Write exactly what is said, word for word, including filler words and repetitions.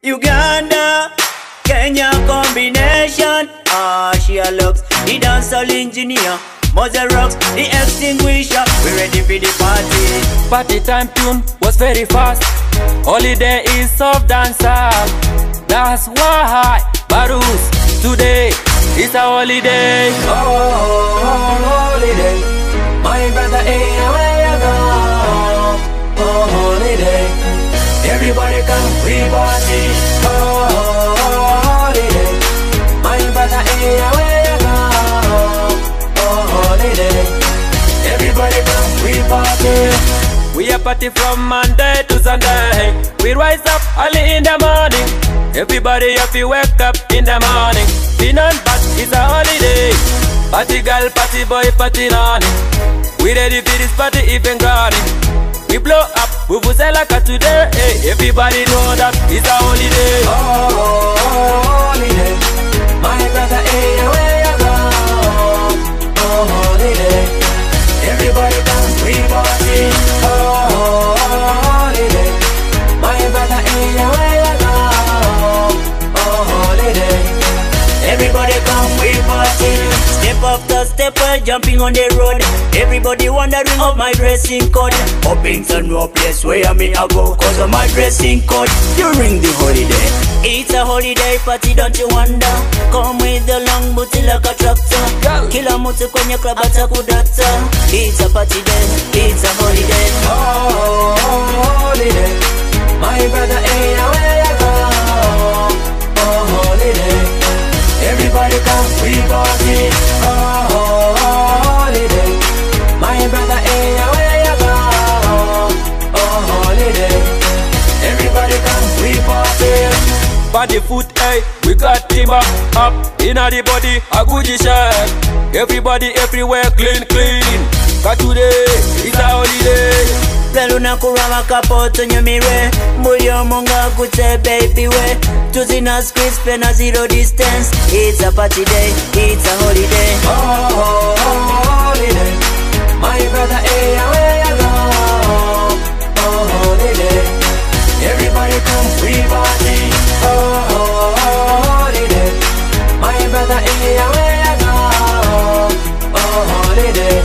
Uganda, Kenya combination. Ashia Logx, the dancehall engineer. Mozerox, the extinguisher. We ready for the party. Party time tune was very fast. Holiday is soft dancehall. That's why Barus today is a holiday. Oh, holiday. My brother, hey, where you go? Oh, holiday. Everybody come, we party. Oh, holiday. My brother, hey, where you go? Oh, holiday. Everybody come, we party. We a party from Monday to Sunday. We rise up early in the morning. Everybody have to wake up in the morning. Be on but it's a holiday. Party girl, party boy, party nani. We ready for this party even granny. We blow up, we will sell like a today. Hey, everybody know that it's a holiday. Oh, holiday. My brother, hey, where you go? Oh, holiday. Everybody come, we party. Oh, holiday. My brother, hey, where you go? Oh, holiday. Everybody come, we party. Step after step, jumping on the road. Everybody wondering of my dressing code. Hoping to no place where me I go, cause of my dressing code during the holiday. It's a holiday party, don't you wonder? Come with the long booty like a tractor. Kila mutu kwenye club atakudata. It's a party day, it's a holiday. Oh, holiday. My brother, hey, where you go? Oh, holiday. Everybody come, we party. Oh, holiday. My brother, hey, where you go? Oh, holiday. Everybody come, we party. Body foot, hey, we got timber up inna the body, a Gucci shirt. Everybody everywhere clean, clean. Cause today is a holiday. Luna kurama kapoto nyumire. Mulyo munga kute baby we. Tuzina squeeze pena zero distance. It's a party day, it's a holiday. Oh, holiday. My brother, hey, where you go? Oh, holiday. Everybody come, we party. Oh, holiday. My brother, hey, where you go? Oh, holiday.